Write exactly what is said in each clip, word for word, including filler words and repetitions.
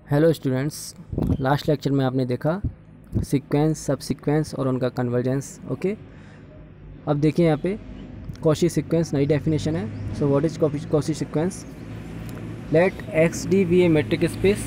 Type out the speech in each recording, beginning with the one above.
Hello students, last lecture में आपने देखा सीक्वेंस, सब सीक्वेंस और उनका कन्वर्जेंस। ओके, अब देखिए यहाँ पे कॉची सीक्वेंस नई डेफिनेशन है। So what is Cauchy sequence? Let X D be a metric space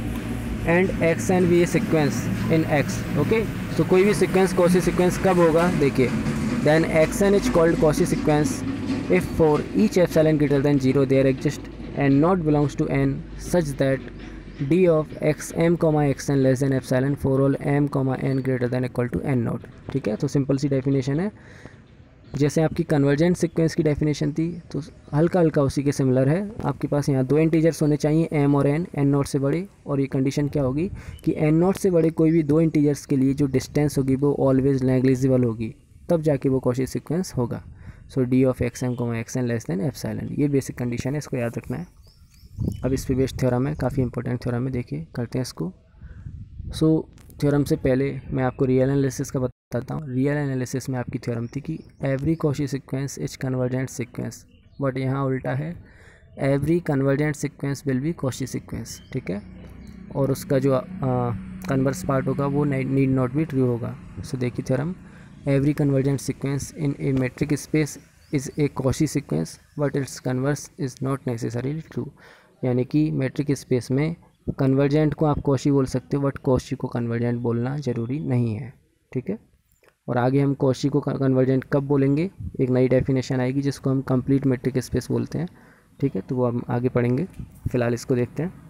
and X N be a sequence in X. Okay, so कोई भी सीक्वेंस कॉची सीक्वेंस कब होगा? देखिए, then X N is called Cauchy sequence if for each epsilon greater than zero there exist N naught belongs to N such that d of x m comma x n less than epsilon for all m comma n greater than equal to n naught. ठीक है, तो simple सी definition है। जैसे आपकी convergent sequence की definition थी, तो हल्का हल्का उसी के सिमिलर है। आपके पास यहाँ दो इंटीजर्स होने चाहिए, m और n, n नॉट से बड़े। और ये कंडीशन क्या होगी कि n नॉट से बड़े कोई भी दो इंटीजर्स के लिए जो डिस्टेंस होगी वो ऑलवेज नेग्लिजिबल होगी, तब जाके वो कॉची सीक्वेंस होगा। So d of X M comma x n less than epsilon, ये बेसिक कंडीशन है, इसको याद रखना है। अब इस पे बेस्ड थ्योरम है, काफ़ी इंपॉर्टेंट थ्योरम है, देखिए करते हैं इसको। सो so, थ्योरम से पहले मैं आपको रियल एनालिसिस का बताता हूँ। रियल एनालिसिस में आपकी थ्योरम थी कि every Cauchy sequence is convergent sequence, but यहाँ उल्टा है, every convergent sequence will be Cauchy sequence. ठीक है, और उसका जो कन्वर्स पार्ट होगा वो नीड नॉट बी ट्रू होगा। सो so, देखिए theorem, every convergent sequence in a metric space is a Cauchy sequence but its converse is not necessarily true. यानी कि मैट्रिक स्पेस में कन्वर्जेंट को आप कॉची बोल सकते हो, बट कॉची को कन्वर्जेंट बोलना ज़रूरी नहीं है। ठीक है, और आगे हम कॉची को कन्वर्जेंट कब बोलेंगे, एक नई डेफिनेशन आएगी जिसको हम कंप्लीट मैट्रिक स्पेस बोलते हैं। ठीक है, तो वो हम आगे पढ़ेंगे, फ़िलहाल इसको देखते हैं।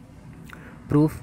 Proof,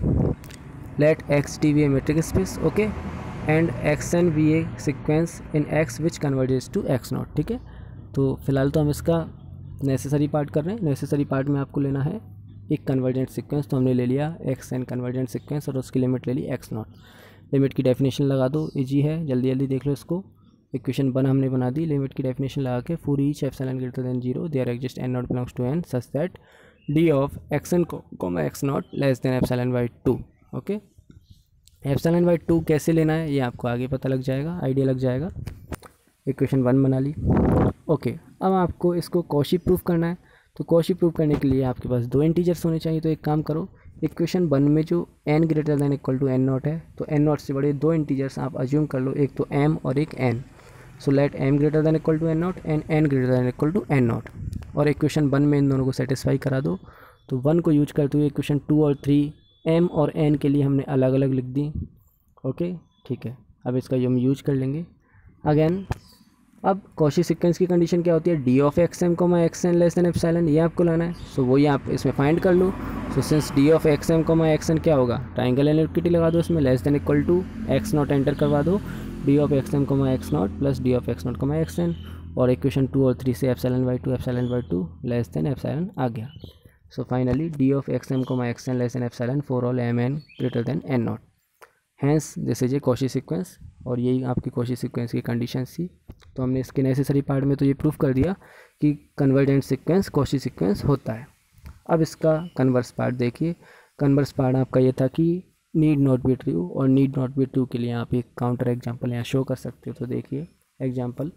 let X T be a metric space, okay, and X N be a sequence in X which converges to X naught. ठीक है, तो फिलहाल तो हम इसका नेसेसरी पार्ट कर रहे हैं। नेसेसरी पार्ट में आपको लेना है एक कन्वर्जेंट सीक्वेंस, तो हमने ले लिया एक्स एन कन्वर्जेंट सीक्वेंस और उसकी लिमिट ले ली एक्स नॉट। लिमिट की डेफिनेशन लगा दो, इजी है, जल्दी जल्दी देख लो इसको। इक्वेशन वन हमने बना दी, लिमिट की डेफिनेशन लगा के, for each epsilon greater than zero there exist N naught belongs to N such that D of X N comma X naught less than epsilon by two. Okay, epsilon by two कैसे लेना है ये आपको आगे पता लग जाएगा, idea लग जाएगा। इक्वेशन वन बना ली। ओके, अब आपको इसको कॉची प्रूफ करना है। तो कॉची प्रूफ करने के लिए आपके पास दो इंटीजर्स होने चाहिए। तो एक काम करो, इक्वेशन वन में जो n greater than equal to N naught है, तो n नॉट से बड़े दो इंटीजर्स आप अज्यूम कर लो, एक तो m और एक n। So let m greater than equal to N naught and n greater than equal to N naught, और इक्वेशन वन में इन दोनों को सेटिस्फाई करा दो। तो वन को यूज करते हुए इक्वेशन टू और थ्री m और n के लिए हमने अलग अलग लिख दी। ओके, ठीक है, अब इसका हम यूज कर लेंगे अगेन। अब कॉची सीक्वेंस की कंडीशन क्या होती है? D of X M comma X N less than epsilon, ये आपको लाना है। सो so, वही आप इसमें फाइंड कर लो। So since D of X M comma X N क्या होगा, ट्राइंगल इनइक्वालिटी लगा दो इसमें, less than equal to X naught enter करवा दो, D of X M comma X naught plus D of X naught comma X N, और equation two और three से epsilon by two epsilon by two less than epsilon आ गया। So finally D of X M comma X N less than epsilon for all M N greater than N naught, hence this is a Cauchy sequence. और यही आपकी Cauchy sequence की condition थी। तो हमने इसके नेसेसरी पार्ट में तो ये प्रूफ कर दिया कि कन्वर्जेंट सीक्वेंस कॉची सीक्वेंस होता है। अब इसका कन्वर्स पार्ट देखिए। कन्वर्स पार्ट आपका ये था कि नीड नॉट बी ट्रू, और नीड नॉट बी ट्रू के लिए आप एक काउंटर एग्जांपल यहाँ शो कर सकते हो। तो देखिए एग्जांपल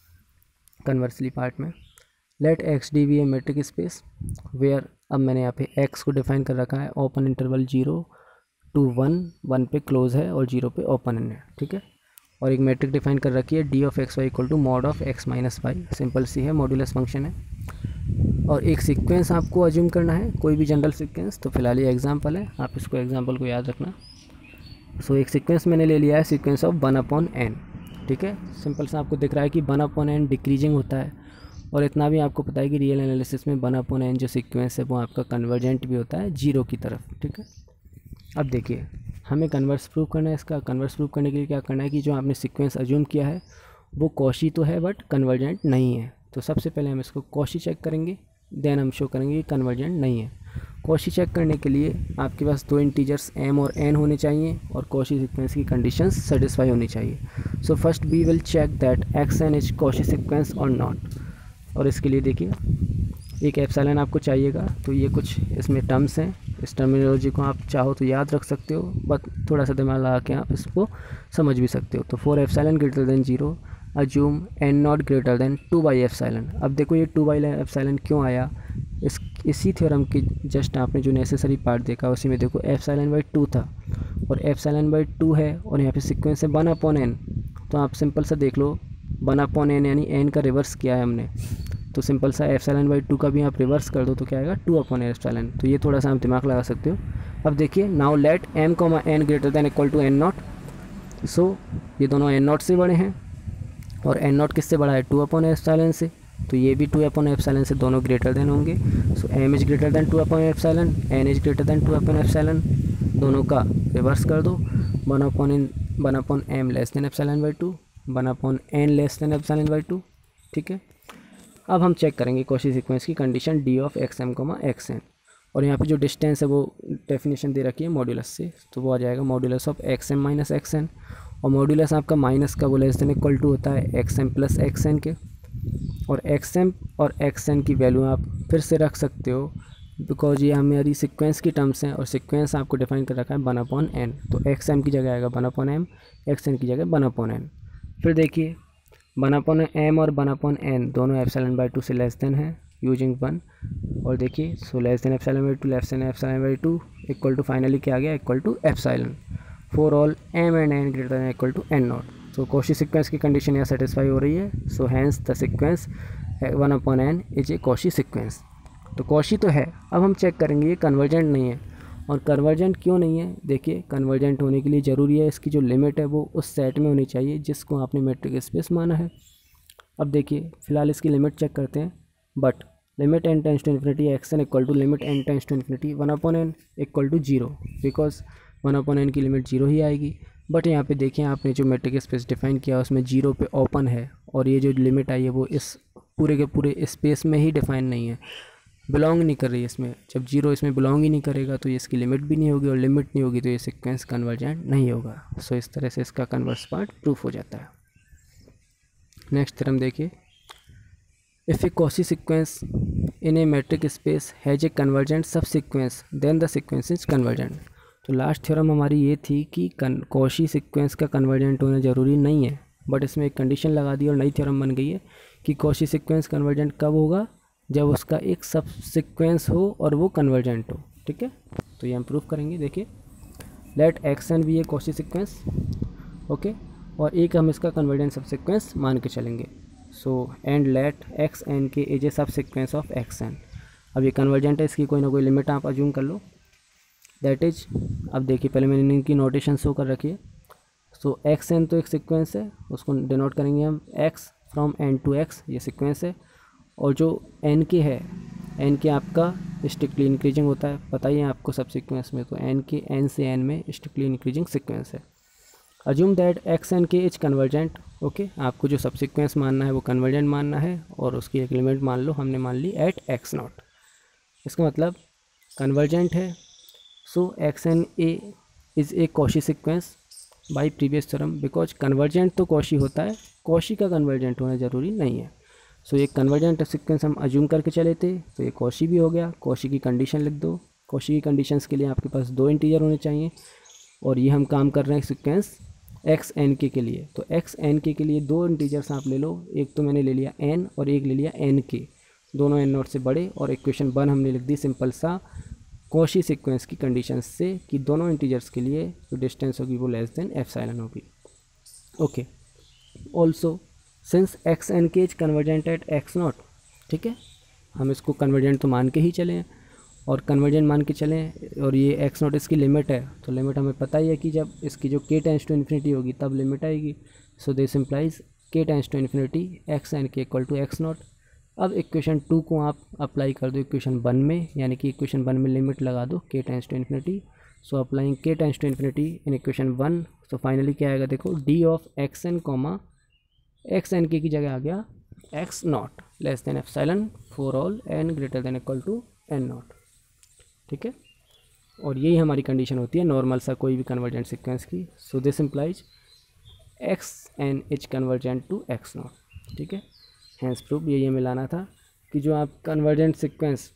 कन्वर्सली पार्ट में, let X D be a metric space where, अब मैंने यहाँ पे एक्स को डिफाइन कर रखा है open interval zero to one, one पे क्लोज है और जीरो पे ओपन है। ठीक है, और एक मैट्रिक डिफाइन कर रखी है D of X Y equal to mod of X minus Y, simple सी है, मॉड्यूलस फंक्शन है। और एक सीक्वेंस आपको अज्यूम करना है, कोई भी जनरल सीक्वेंस। तो फिलहाल ये एग्जांपल है, आप इसको एग्जांपल को याद रखना। सो so, एक सीक्वेंस मैंने ले लिया है, sequence of one upon N. ठीक है, सिंपल सा आपको दिख रहा है कि वन अपॉन एन डिक्रीजिंग होता है, और इतना भी आपको पता है कि रियल एनालिसिस में वन अपॉन एन जो सीक्वेंस है वो आपका कन्वर्जेंट भी होता है जीरो की तरफ। ठीक है, अब देखिए हमें कन्वर्स प्रूव करना है। इसका कन्वर्स प्रूव करने के लिए क्या करना है कि जो आपने सीक्वेंस अज्यूम किया है वो कॉची तो है बट कन्वर्जेंट नहीं है। तो सबसे पहले हम इसको कॉची चेक करेंगे, देन हम शो करेंगे कि कन्वर्जेंट नहीं है। कॉची चेक करने के लिए आपके पास दो इंटीजर्स m और n होने चाहिए और कॉची सीक्वेंस की कंडीशंस सेटिस्फाई होनी चाहिए। So first we will check that X N is Cauchy sequence और नॉट। और इसके लिए देखिए एक एप्सिलॉन आपको चाहिएगा, तो ये कुछ इसमें टर्म्स हैं, इस टर्मिनोलॉजी को आप चाहो तो याद रख सकते हो, बट थोड़ा सा दिमाग लगा के आप इसको समझ भी सकते हो। तो for epsilon greater than zero assume N naught greater than two by epsilon. अब देखो ये टू बाई एप्सिलॉन क्यों आया, इस इसी थ्योरम की जस्ट आपने जो नेसेसरी पार्ट देखा उसी में देखो एप्सिलॉन बाई टू था और एप्सिलॉन बाई टू है और यहाँ पे सीक्वेंस है वन अपॉन एन। तो आप सिंपल सा देख लो वन अपॉन एन यानी एन का रिवर्स किया है हमने, तो सिंपल सा एप्सिलॉन बाई टू का भी आप रिवर्स कर दो तो क्या आएगा टू अपॉन एप्सिलॉन। तो ये थोड़ा सा आप दिमाग लगा सकते हो। अब देखिए now let M comma N greater than equal to N naught. So ये दोनों एन नॉट से बड़े हैं और एन नॉट किससे बड़ा है टू अपॉन एप्सिलॉन से, तो ये भी टू अपॉन एप्सिलॉन से दोनों ग्रेटर देन होंगे। So M is greater than two upon epsilon, N is greater than two upon epsilon, दोनों का रिवर्स कर दो। One upon N one upon M less than epsilon by two, one upon N less than epsilon by two. ठीक है, अब हम check करेंगे कॉची सीक्वेंस की condition D of X M comma X N, और यहाँ पे जो डिस्टेंस है वो डेफिनेशन दे रखी है मॉड्यूलस से, तो वो आ जाएगा modulus of X M minus X N, और मॉड्यूलस आपका माइनस का वो लेस देन इक्वल टू होता है X M plus X N के, और एक्स एम और एक्स एन की वैल्यू आप फिर से रख सकते हो बिकॉज ये हमारी सीक्वेंस की टर्म्स हैं और सीक्वेंस आपको डिफाइन कर रखा है वन अपॉन एन, तो एक्स एम की जगह आएगा one upon M, X N की जगह वन अपॉन एन। फिर देखिए वन अपॉन एम और वन अपॉन एन दोनों एप्सिलॉन बाई टू से लेस देन है यूजिंग वन, और देखिए so less than epsilon by two less than epsilon by two equal to finally क्या आ गया equal to epsilon for all M and N greater than equal to N naught. So Cauchy sequence की condition यहाँ satisfy हो रही है। So hence the sequence one upon N is a Cauchy sequence. तो Cauchy तो है, अब हम चेक करेंगे ये कन्वर्जेंट नहीं है, और कन्वर्जेंट क्यों नहीं है, देखिए कन्वर्जेंट होने के लिए ज़रूरी है इसकी जो लिमिट है वो उस सेट में होनी चाहिए जिसको आपने मेट्रिक स्पेस माना है। अब देखिए फ़िलहाल इसकी लिमिट चेक करते हैं, but limit N tends to infinity X N equal to limit N tends to infinity one upon N equal to zero, because one upon N की लिमिट जीरो ही आएगी। बट यहाँ पे देखिए आपने जो मेट्रिक स्पेस डिफाइन किया उसमें जीरो पे ओपन है, और ये जो लिमिट आई है वो इस पूरे के पूरे स्पेस में ही डिफाइन नहीं है, बिलोंग नहीं कर रही है इसमें। जब जीरो इसमें बिलोंग ही नहीं करेगा तो ये इसकी लिमिट भी नहीं होगी, और लिमिट नहीं होगी तो ये सीक्वेंस कन्वर्जेंट नहीं होगा। सो इस तरह से इसका कन्वर्स पार्ट प्रूफ हो जाता है। नेक्स्ट थ्योरम देखिए, if a Cauchy sequence in a metric space has a convergent subsequence then the sequence is convergent. तो लास्ट थ्योरम हमारी ये थी कि कॉची सीक्वेंस का कन्वर्जेंट होना ज़रूरी नहीं है, बट इसमें एक कंडीशन लगा दी और नई थ्योरम बन गई है कि कॉची सीक्वेंस कन्वर्जेंट कब होगा, जब उसका एक सब सीक्वेंस हो और वो कन्वर्जेंट हो। ठीक है, तो ये हम प्रूफ करेंगे। देखिए let X N be a Cauchy sequence, okay, और एक हम इसका कन्वर्जेंट सब सीक्वेंस मान के चलेंगे। So and let X N K as a subsequence of X N. अब ये कन्वर्जेंट है, इसकी कोई ना कोई लिमिट आप अज्यूम कर लो, दैट इज, अब देखिए पहले मैंने इनकी नोटेशन शो कर रखी है। सो एक्स एन तो एक सीक्वेंस है, उसको डिनोट करेंगे हम X from N to X, ये सीक्वेंस है, और जो एन के है एन के आपका स्ट्रिक्टली इंक्रीजिंग होता है, पता ही है आपको सब सीक्वेंस में, तो एन के एन से एन में स्ट्रिक्टली इंक्रीजिंग सीक्वेंस है। Assume that X N K is convergent, okay, आपको जो सब सीक्वेंस मानना है वो कन्वर्जेंट मानना है, और उसकी एक लिमिट मान लो, हमने मान ली एट एक्स नॉट। इसका मतलब कन्वर्जेंट है। So X N A is a Cauchy sequence by previous theorem, because convergent तो कॉची होता है, कॉची का कन्वर्जेंट होना ज़रूरी नहीं है। सो so, ये कन्वर्जेंट सीक्वेंस हम अज्यूम करके चले थे, तो ये कॉची भी हो गया। कॉची की कंडीशन लिख दो, कॉची की कंडीशंस के लिए आपके पास दो इंटीजर होने चाहिए, और ये हम काम कर रहे हैं सीक्वेंस एक्स एन के के लिए। तो एक्स एन के के लिए दो इंटीजर्स आप ले लो, एक तो मैंने ले लिया एन और एक ले लिया एन के, दोनों एन नॉट से बड़े, और इक्वेशन वन हमने लिख दी सिंपल सा कॉची सीक्वेंस की कंडीशन से कि दोनों इंटीजर्स के लिए जो डिस्टेंस होगी वो लेस देन एप्सिलॉन होगी। Okay, also since X N K is convergent at X naught, ठीक है, हम इसको कन्वर्जेंट तो मान के ही चलें, और कन्वर्जेंट मान के चलें, और ये एक्स नॉट इसकी लिमिट है, तो लिमिट हमें पता ही है कि जब इसकी जो के टेंस टू इन्फिनिटी होगी तब लिमिट आएगी। So this implies K tends to infinity X N K equal to X naught. अब इक्वेशन टू को आप अप्लाई कर दो इक्वेशन वन में, यानी कि इक्वेशन वन में लिमिट लगा दो K tends to infinity. So applying K tends to infinity in equation one, so finally क्या आएगा, देखो D of X N comma X N K की जगह आ गया X naught less than epsilon for all N greater than equal to N naught. ठीक है, और यही हमारी कंडीशन होती है नॉर्मल सा कोई भी कन्वर्जेंट सीक्वेंस की। So this implies X N is convergent to X naught. ठीक है, हैंस प्रूफ यही हमें लाना था कि जो आप कन्वर्जेंट सीक्वेंस,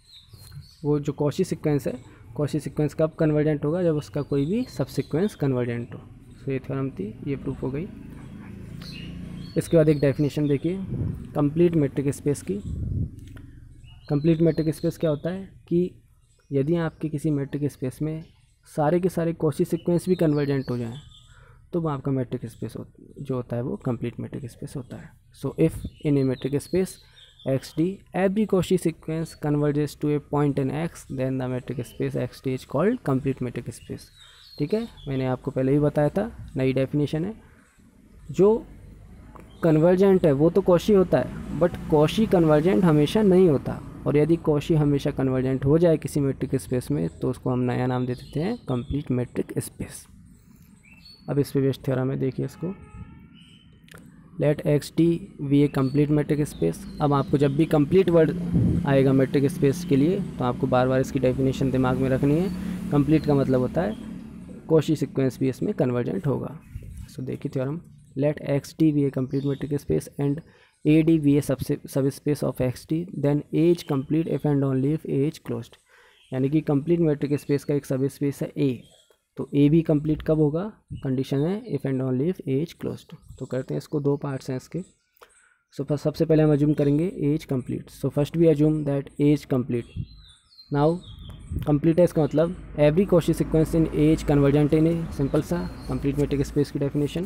वो जो कॉची सीक्वेंस है, कॉची सीक्वेंस कब कन्वर्जेंट होगा, जब उसका कोई भी सब सीक्वेंस कन्वर्जेंट हो। सो ये थ्योरम थी, ये प्रूफ हो गई। इसके बाद एक डेफिनेशन देखिए कंप्लीट मेट्रिक स्पेस की। कंप्लीट मैट्रिक स्पेस क्या होता है कि यदि आपके किसी मैट्रिक स्पेस में सारे के सारे कॉची सीक्वेंस भी कन्वर्जेंट हो जाएं तो वो आपका मैट्रिक स्पेस हो, जो होता है वो कंप्लीट मैट्रिक स्पेस होता है। So if in a metric space X D every Cauchy sequence converges to a point in X then the metric space X D is called complete metric space. ठीक है, मैंने आपको पहले ही बताया था, नई डेफिनेशन है। जो कन्वर्जेंट है वो तो कॉची होता है, बट कॉची कन्वर्जेंट हमेशा नहीं होता, और यदि कॉची हमेशा कन्वर्जेंट हो जाए किसी मैट्रिक स्पेस में तो उसको हम नया नाम दे देते हैं कंप्लीट मैट्रिक स्पेस। अब इस पे बेस्ड थ्योरम है, देखिए इसको, let X D be a complete metric space. अब आपको जब भी कंप्लीट वर्ड आएगा मैट्रिक स्पेस के लिए तो आपको बार बार इसकी डेफिनेशन दिमाग में रखनी है। कंप्लीट का मतलब होता है कॉची सीक्वेंस भी इसमें कन्वर्जेंट होगा। सो so, देखिए theorem, let X D be a complete metric space and A D be a subspace of X D then A is complete if and only if A is closed. यानी कि complete metric space का एक सब space है ए, तो ए भी complete कब होगा, कंडीशन है if and only if A is closed. तो करते हैं इसको, दो पार्ट्स हैं इसके। सो so, सबसे पहले हम अज्यूम करेंगे A is complete. So first we assume that A is complete. Now complete है इसका मतलब every Cauchy sequence in A is convergent in A, simple सा कंप्लीट मैट्रिक स्पेस की डेफिनेशन।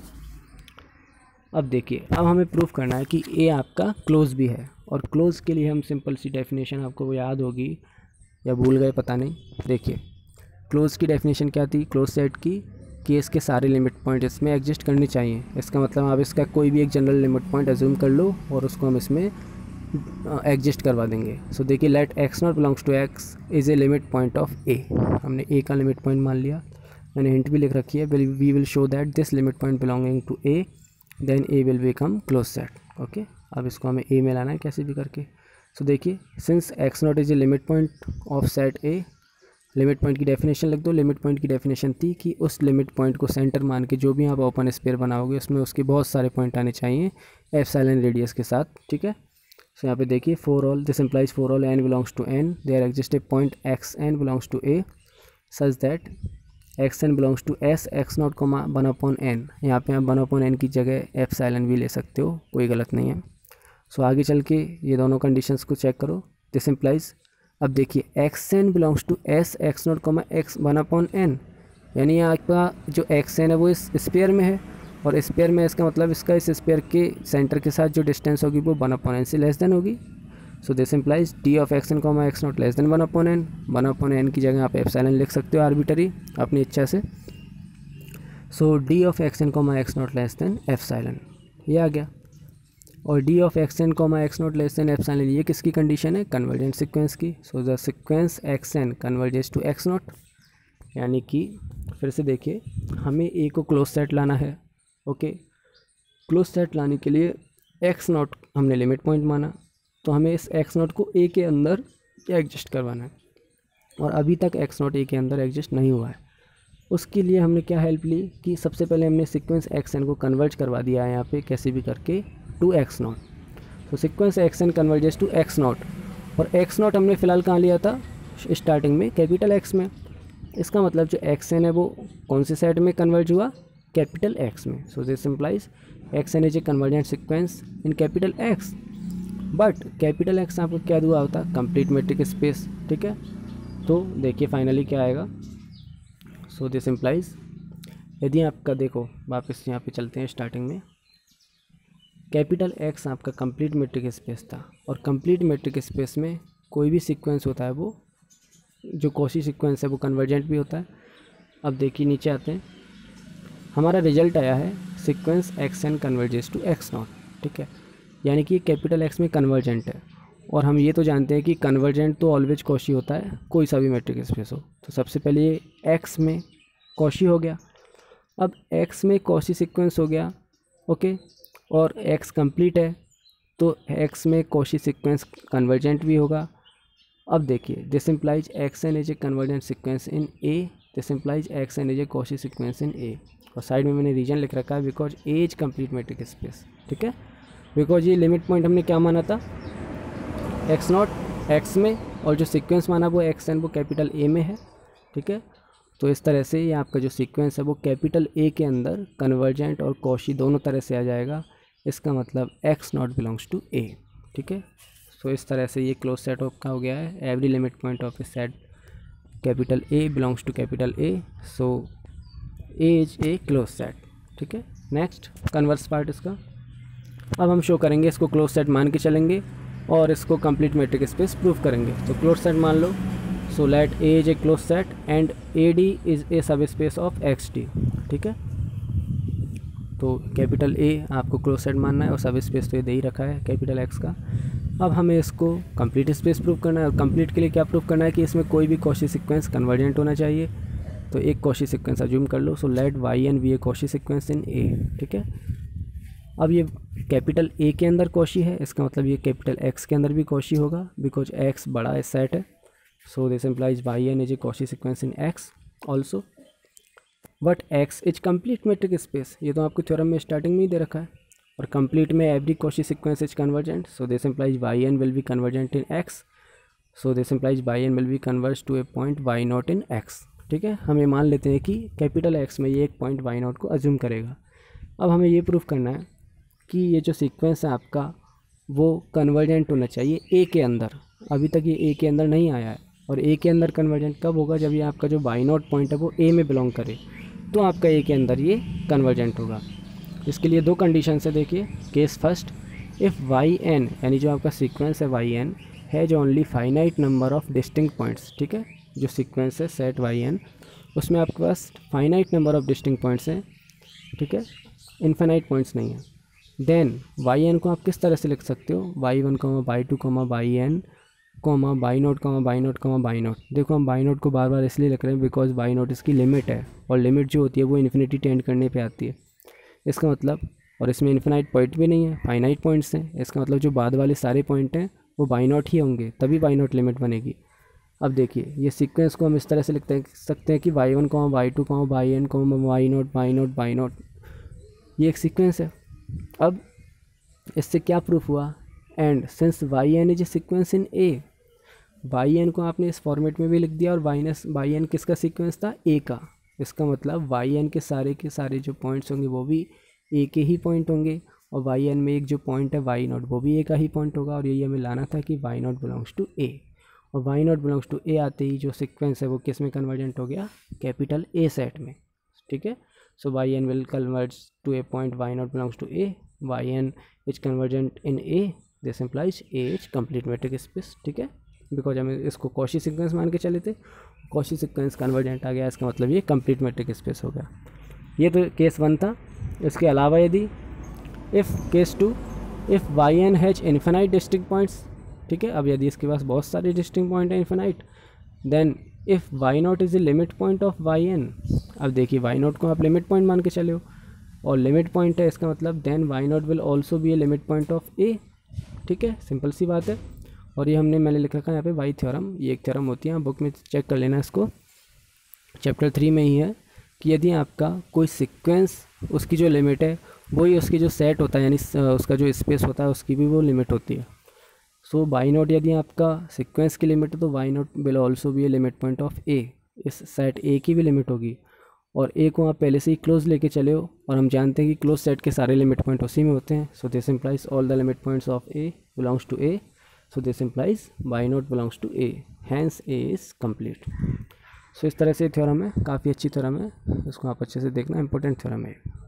अब देखिए, अब हमें प्रूफ करना है कि ए आपका क्लोज भी है, और क्लोज के लिए हम सिंपल सी डेफिनेशन, आपको वो याद होगी या भूल गए पता नहीं। देखिए क्लोज की डेफिनेशन क्या थी क्लोज सेट की, कि इसके सारे लिमिट पॉइंट इसमें एग्जिस्ट करने चाहिए। इसका मतलब आप इसका कोई भी एक जनरल लिमिट पॉइंट एज्यूम कर लो और उसको हम इसमें एग्जिस्ट करवा देंगे। सो so, देखिए let X naught belongs to X is a limit point of A. हमने ए का लिमिट पॉइंट मान लिया, मैंने हिंट भी लिख रखी है, we will show that this limit point belonging to A then A will become close set. Okay, अब इसको हमें ए में लाना है कैसे भी करके। सो so, देखिए since X naught is a limit point of set A, limit point की डेफिनेशन लिख दो। लिमिट पॉइंट की डेफिनेशन थी कि उस लिमिट पॉइंट को सेंटर मान के जो भी आप ओपन स्पेयर बनाओगे उसमें उसके बहुत सारे पॉइंट आने चाहिए एप्सिलॉन रेडियस के साथ। ठीक है, सो यहाँ पे देखिए for all this implies for all N belongs to N there exist a point X N belongs to A such that X N belongs to S X naught को वन अपॉन एन। यहाँ पे आप one upon N की जगह epsilon भी ले सकते हो, कोई गलत नहीं है। सो so, आगे चल के ये दोनों कंडीशंस को चेक करो। दिस इम्प्लाइज, अब देखिए X N belongs to S X naught comma X one upon N, यानी आपका जो एक्स एन है वो इस स्पेयर में है, और स्पेयर में इसका मतलब इसका इस स्पेयर के सेंटर के साथ जो डिस्टेंस होगी वो वन अपॉन एन से लेस देन होगी। So this implies D of X N comma X naught less than one upon N. One upon N की जगह आप एप्सिलॉन लिख सकते हो आर्बिटरी अपनी इच्छा से। So D of X N comma X naught less than epsilon, ये आ गया। और D of X N comma X naught less than epsilon, ये किसकी कंडीशन है, कन्वर्जेंट सीक्वेंस की। So the sequence X N converges to X naught, यानी कि फिर से देखिए हमें ए को क्लोज सेट लाना है। ओके, क्लोज सेट लाने के लिए एक्स नॉट हमने लिमिट पॉइंट माना, तो हमें इस एक्स नॉट को ए के अंदर एग्जिस्ट करवाना है, और अभी तक एक्स नॉट ए के अंदर एग्जिस्ट नहीं हुआ है। उसके लिए हमने क्या हेल्प ली कि सबसे पहले हमने सीक्वेंस एक्स एन को कन्वर्ज करवा दिया है यहाँ पे कैसे भी करके टू एक्स नॉट। तो sequence X N converges to X naught, और एक्स नॉट हमने फ़िलहाल कहाँ लिया था, स्टार्टिंग में कैपिटल एक्स में। इसका मतलब जो एक्स एन है वो कौन से सेट में कन्वर्ज हुआ, कैपिटल एक्स में। So this implies X N is a convergent sequence in capital X, but capital X आपको क्या हुआ होता, कंप्लीट मैट्रिक स्पेस। ठीक है, तो देखिए फाइनली क्या आएगा। सो दिस इम्प्लाइज, यदि आपका देखो वापस यहाँ पे चलते हैं स्टार्टिंग में, कैपिटल एक्स आपका कंप्लीट मैट्रिक स्पेस था, और कंप्लीट मैट्रिक स्पेस में कोई भी सीक्वेंस होता है वो जो कॉची सीक्वेंस है वो कन्वर्जेंट भी होता है। अब देखिए नीचे आते हैं, हमारा रिजल्ट आया है sequence X N converges to X naught. ठीक है, यानी कि कैपिटल एक्स में कन्वर्जेंट है, और हम ये तो जानते हैं कि कन्वर्जेंट तो ऑलवेज कॉची होता है कोई सा भी मैट्रिक स्पेस हो। तो सबसे पहले ये एक्स में कॉची हो गया, अब एक्स में कॉची सीक्वेंस हो गया। ओके, और x कंप्लीट है तो x में कॉची सीक्वेंस कन्वर्जेंट भी होगा। अब देखिए this implies X N is a convergent sequence in A, this implies X N is a Cauchy sequence in A, और साइड में मैंने रीजन लिख रखा है because A is complete metric space. ठीक है, बिकॉज ये लिमिट पॉइंट हमने क्या माना था, एक्स नॉट एक्स में, और जो सीक्वेंस माना वो एक्स एन वो कैपिटल ए में है। ठीक है, तो इस तरह से ये आपका जो सीक्वेंस है वो कैपिटल ए के अंदर कन्वर्जेंट और कॉची दोनों तरह से आ जाएगा। इसका मतलब X naught belongs to A. ठीक है, सो इस तरह से ये क्लोज सेट का हो गया है। Every limit point of a set capital A belongs to capital A, so A is a close set. ठीक है, नेक्स्ट कन्वर्स पार्ट इसका। अब हम शो करेंगे इसको क्लोज सेट मान के चलेंगे और इसको कंप्लीट मैट्रिक स्पेस प्रूव करेंगे। तो क्लोज सेट मान लो, so let A is a close set and A D is a subspace of x D. ठीक है, तो कैपिटल ए आपको क्लोज सेट मानना है और सब स्पेस तो ये दे ही रखा है कैपिटल एक्स का। अब हमें इसको कंप्लीट स्पेस प्रूव करना है और कंप्लीट के लिए क्या प्रूव करना है कि इसमें कोई भी कॉची सीक्वेंस कन्वर्जेंट होना चाहिए। तो एक कॉची सीक्वेंस अज्यूम कर लो, so let Y N be a Cauchy sequence in A. ठीक है, अब ये कैपिटल ए के अंदर कॉची है, इसका मतलब ये कैपिटल एक्स के अंदर भी कॉची होगा बिकॉज एक्स बड़ा सेट है। So this implies Y N is a Cauchy sequence in X also, but X is complete metric space. ये तो आपको थ्योरम में स्टार्टिंग में ही दे रखा है। और कंप्लीट में every Cauchy sequence is convergent, so this implies Y N will be convergent in X, so this implies Y N will be converge to a point Y naught in X. ठीक है, हम ये मान लेते हैं कि capital X में ये एक पॉइंट वाई नॉट को अज्यूम करेगा। अब हमें ये प्रूफ करना है कि ये जो सीक्वेंस है आपका वो कन्वर्जेंट होना चाहिए ए के अंदर। अभी तक ये ए के अंदर नहीं आया है, और ए के अंदर कन्वर्जेंट कब होगा, जब ये आपका जो वाई नॉट पॉइंट है वो ए में बिलोंग करे, तो आपका ए के अंदर ये कन्वर्जेंट होगा। इसके लिए दो कंडीशन है, देखिए। Case first, if Y N यानी जो आपका सीक्वेंस है Y N has only finite number of distinct points. ठीक है, जो सीक्वेंस है सेट वाई एन उसमें आपके पास finite number of distinct points हैं। ठीक है, इन्फिनाइट पॉइंट्स नहीं है। देन वाई एन को आप किस तरह से लिख सकते हो, Y one comma Y two comma Y N comma Y naught comma Y naught comma Y naught. देखो हम बाई नोट को बार बार इसलिए लिख रहे हैं बिकॉज बाई नोट इसकी लिमिट है, और लिमिट जो होती है वो इन्फिनिटी टेंड करने पे आती है। इसका मतलब, और इसमें इन्फिनाइट पॉइंट भी नहीं है, फाइनाइट पॉइंट्स हैं। इसका मतलब जो बाद वाले सारे पॉइंट हैं वो बाई नोट ही होंगे, तभी बाई नोट लिमिट बनेगी। अब देखिए ये सीक्वेंस को हम इस तरह से लिखते सकते हैं कि Y one comma Y two comma Y N comma Y naught Y naught Y naught, ये एक सीक्वेंस है। अब इससे क्या प्रूफ हुआ, and since Y N is a sequence in A, Y N को आपने इस फॉर्मेट में भी लिख दिया, और वाई वाई एन किसका सीक्वेंस था, ए का। इसका मतलब वाई एन के सारे के सारे जो पॉइंट्स होंगे वो भी ए के ही पॉइंट होंगे, और वाई एन में एक जो पॉइंट है वाई नॉट वो भी ए का ही पॉइंट होगा। और यही हमें लाना था कि Y not belongs to A, और Y not belongs to A आते ही जो सीक्वेंस है वो किस में कन्वर्जेंट हो गया, कैपिटल ए सेट में। ठीक है, so Y N will converge to a point Y not belongs to A, Y N is convergent in A, this implies A is complete metric space. ठीक है, बिकॉज हमें इसको Cauchy sequence मान के चले थे, कॉची सीक्वेंस कन्वर्जेंट आ गया, इसका मतलब ये कंप्लीट मैट्रिक स्पेस हो गया। ये तो केस वन था। इसके अलावा यदि if case two, if Y N has infinite distinct points. ठीक है, अब यदि इसके पास बहुत सारे डिस्टिंक्ट पॉइंट हैं infinite, then if Y naught is a limit point of Y N. अब देखिए वाई नॉट को आप लिमिट पॉइंट मान के चले हो, और लिमिट पॉइंट है, इसका मतलब then Y not will also be a limit point of A. ठीक है, सिंपल सी बात है। और ये हमने मैंने लिख रखा है यहाँ पे वाई थ्योरम, ये एक थ्योरम होती है, बुक में चेक कर लेना इसको, चैप्टर थ्री में ही है, कि यदि आपका कोई सीक्वेंस उसकी जो लिमिट है वही उसकी जो सेट होता है, यानी उसका जो स्पेस होता है उसकी भी वो लिमिट होती है। सो वाई नॉट यदि आपका सीक्वेंस की लिमिट है तो y not will also be a limit point of A, इस सेट ए की भी लिमिट होगी। और ए को आप पहले से ही क्लोज लेके चले हो, और हम जानते हैं कि क्लोज सेट के सारे लिमिट पॉइंट उसी में होते हैं। So this implies all the limit points of A belongs to A, so this implies y not belongs to A, hence A is complete. So इस तरह से थ्योरम है, काफ़ी अच्छी थ्योरम है, इसको आप अच्छे से देखना, इंपॉर्टेंट थ्योरम है।